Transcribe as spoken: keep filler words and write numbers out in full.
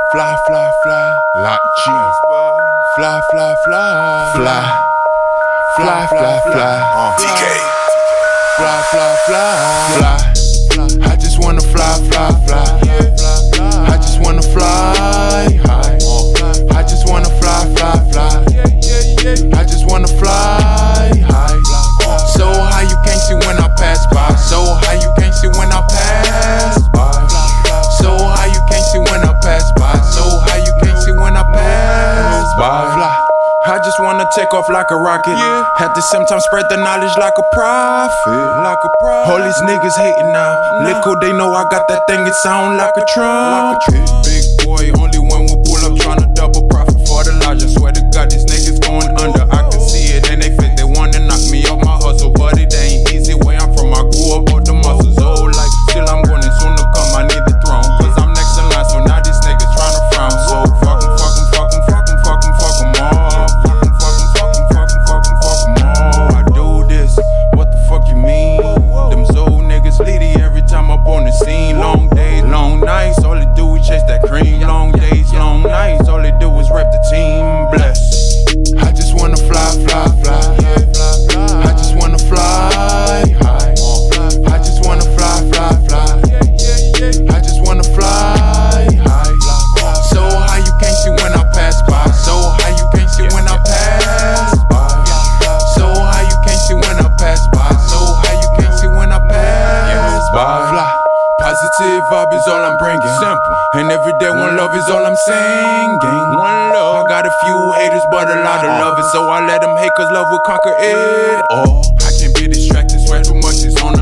Fly, fly, fly, like G. Fly, fly, fly, fly, fly, fly, fly, T K. Fly, fly, fly, fly. I just wanna fly, fly, fly. I just wanna fly high. I just wanna fly, fly, fly. I just wanna fly high. So high you can't see when I pass by. So high you can't see when I pass by. So high you can't see when I pass by. So high you can't see when I pass by. Fly. I just wanna take off like a rocket. Yeah. At the same time spread the knowledge like a prophet. Like a prophet. All these niggas hating now. Nah. Little they know I got that thing, it sound like a trumpet. Like big boy, only when we pull up tryna double profit for the lodge. I swear to God, these niggas going under. I can see it and they fit, they wanna knock me off my hustle. But it ain't easy where I'm from. I grew up on the muscles. Oh, like still I'm gonna soon to come. I need the throne. Cause I'm next in line, so now these niggas tryna frown. So fuck 'em, fuck 'em, fuck 'em, fuck 'em, fuck 'em, fuck 'em all. Positive vibe is all I'm bringing. Simple. And every day one love is all I'm singing. One love. I got a few haters, but a lot of lovers. So I let them hate, cause love will conquer it all. I can't be distracted, swear too much is on